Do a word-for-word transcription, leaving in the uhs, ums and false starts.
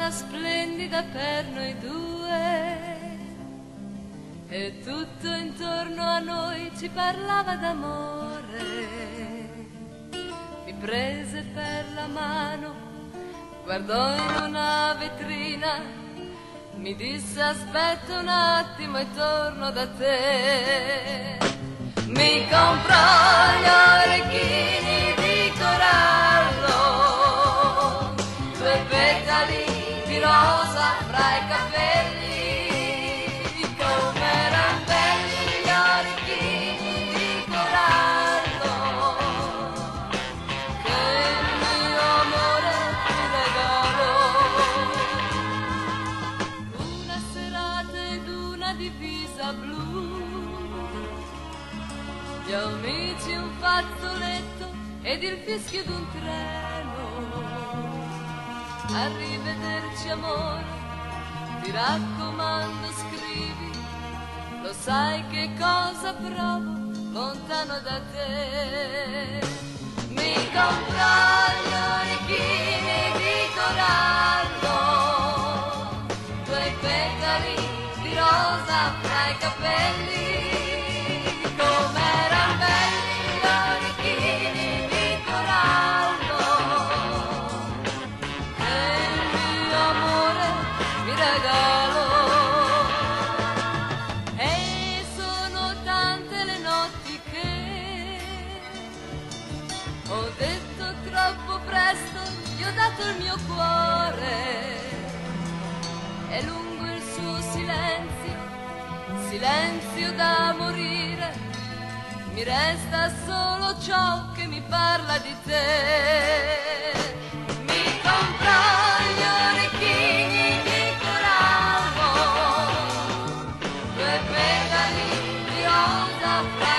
giornata splendida per noi due e tutto intorno a noi ci parlava d'amore. Mi prese per la mano, guardò in una vetrina, mi disse aspetta un attimo e torno da te. Mi comprò gli orecchini di corallo, due petali di rosa fra i capelli, com'eran belli gli orecchini di corallo che il mio amore ti regalò. Una serata ed una divisa blu, gli amici un fazzoletto ed il fischio d'un treno. Arrivederci amore, ti raccomando scrivi, lo sai che cosa provo lontano da te. Mi comprò gli orecchini di corallo, due petali di rosa fra i capelli, com'eran belli gli orecchini di corallo che il mio amore mi regalò. E sono tante le notti che ho detto troppo presto, gli ho dato il mio cuore. È lungo il suo silenzio, silenzio da morire, mi resta solo ciò che mi parla di te. Mi comprò gli orecchini di corallo, due petali di rosa fra